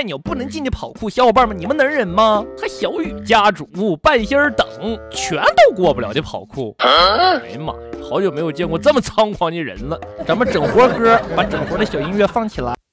菜鸟不能进去跑酷，小伙伴们，你们能忍吗？和小雨家主、半仙儿等全都过不了这跑酷。哎呀妈呀，好久没有见过这么猖狂的人了。咱们整活歌，把整活的小音乐放起来。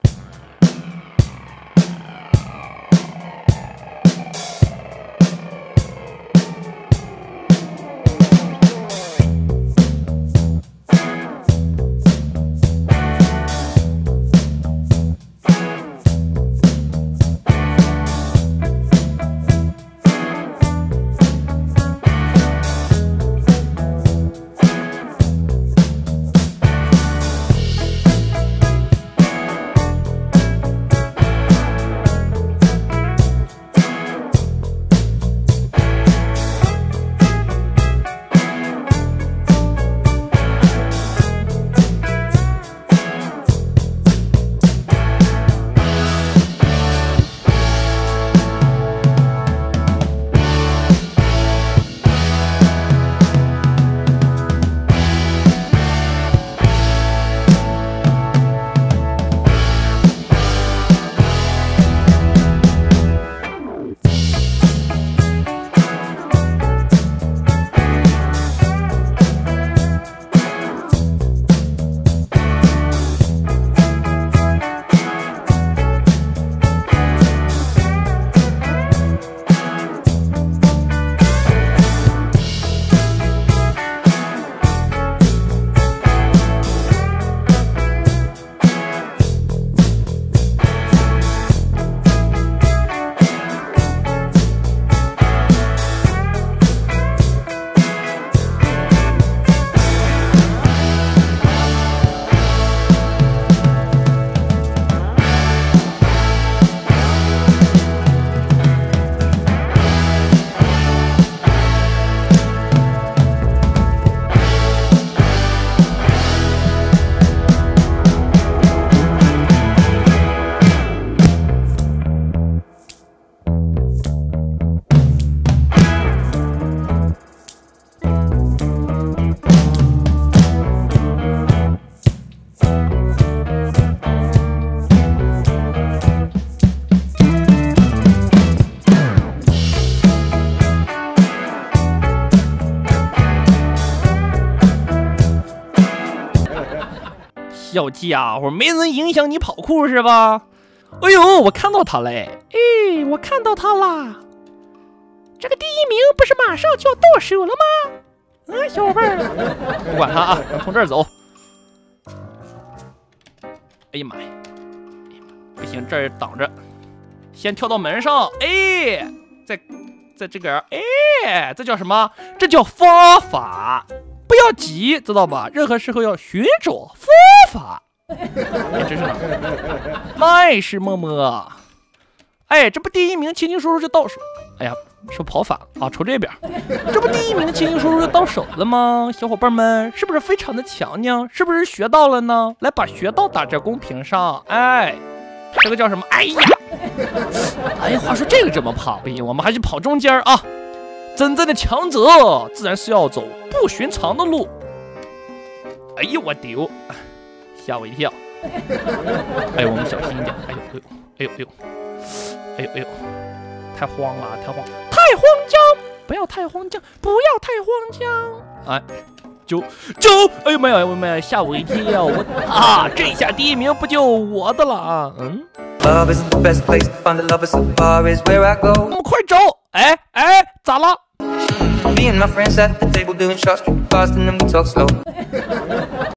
小家伙，没人影响你跑酷是吧？哎呦，我看到他嘞！哎，我看到他啦！这个第一名不是马上就要到手了吗？啊，小伙伴儿，不管他啊，咱从这儿走。哎呀妈呀！不行，这儿挡着，先跳到门上。哎，在这个，哎，这叫什么？这叫方法。不要急，知道吧？任何时候要寻找方法。哎，这是哪？麦是么么。哎，这不第一名青青叔叔就到手。哎呀，说跑反了啊，瞅这边。这不第一名青青叔叔就到手了吗？小伙伴们，是不是非常的强呢？是不是学到了呢？来，把学到打在公屏上。哎，这个叫什么？哎呀，哎呀，话说这个这么跑，不行，我们还是跑中间啊。真正的强者自然是要走不寻常的路。哎呦我丢，吓我一跳。哎呦，我们小心一点。哎呦哎呦哎呦哎呦哎呦哎呦，太慌了，太慌张，不要太慌张，不要太慌张。哎，就哎呦妈呀，我妈呀，吓我一跳！我啊，这下第一名不就我的了啊？嗯。那么快走！哎哎，咋了？Me and my friends at the table doing shots, drinking fast, and then we talk slow.